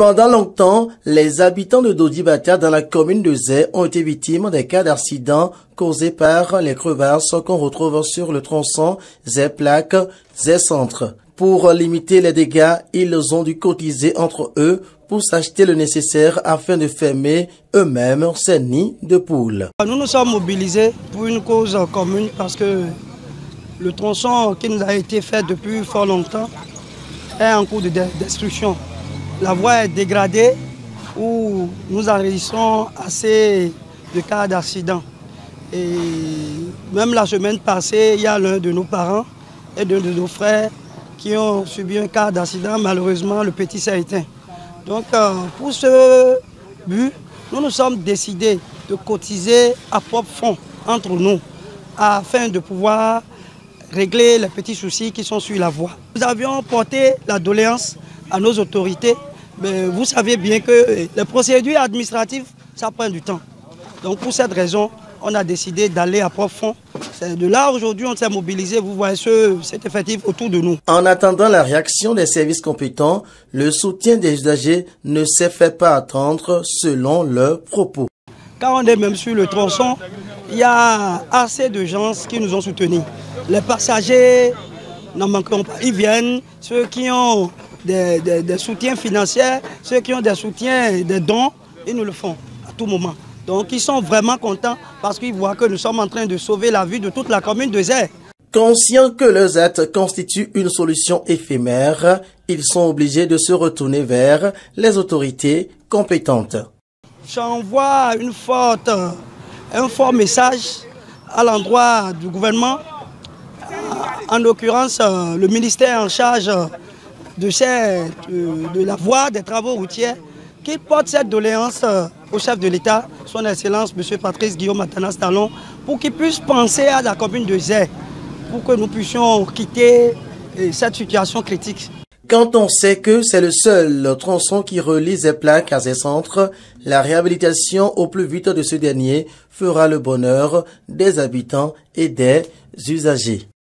Pendant longtemps, les habitants de Dodi-Bata dans la commune de Zé ont été victimes des cas d'accidents causés par les crevasses qu'on retrouve sur le tronçon Zé-Plaque, Zé-Centre. Pour limiter les dégâts, ils ont dû cotiser entre eux pour s'acheter le nécessaire afin de fermer eux-mêmes ces nids de poules. Nous nous sommes mobilisés pour une cause commune parce que le tronçon qui nous a été fait depuis fort longtemps est en cours de destruction. La voie est dégradée où nous enregistrons assez de cas d'accidents. Et même la semaine passée, il y a l'un de nos parents et de nos frères qui ont subi un cas d'accident. Malheureusement, le petit s'est éteint. Donc pour ce but, nous nous sommes décidés de cotiser à propre fonds entre nous afin de pouvoir régler les petits soucis qui sont sur la voie. Nous avions porté la doléance à nos autorités, mais vous savez bien que les procédures administratives, ça prend du temps. Donc pour cette raison, on a décidé d'aller à propre fonds. C'est de là aujourd'hui on s'est mobilisé, vous voyez cet effectif autour de nous. En attendant la réaction des services compétents, le soutien des usagers ne s'est fait pas attendre selon leurs propos. Quand on est même sur le tronçon, il y a assez de gens qui nous ont soutenus. Les passagers n'en manqueront pas, ils viennent, ceux qui ont des soutiens financiers, ceux qui ont des soutiens, des dons, ils nous le font à tout moment. Donc ils sont vraiment contents parce qu'ils voient que nous sommes en train de sauver la vie de toute la commune de Zé. Conscients que leurs aides constituent une solution éphémère, ils sont obligés de se retourner vers les autorités compétentes. J'envoie un fort message à l'endroit du gouvernement, en l'occurrence le ministère en charge de la voie des travaux routiers, qui porte cette doléance au chef de l'État, son Excellence M. Patrice Guillaume Atanas Talon, pour qu'il puisse penser à la commune de Zé, pour que nous puissions quitter cette situation critique. Quand on sait que c'est le seul tronçon qui relie Zé-Plaque à Zé-Centre, la réhabilitation au plus vite de ce dernier fera le bonheur des habitants et des usagers.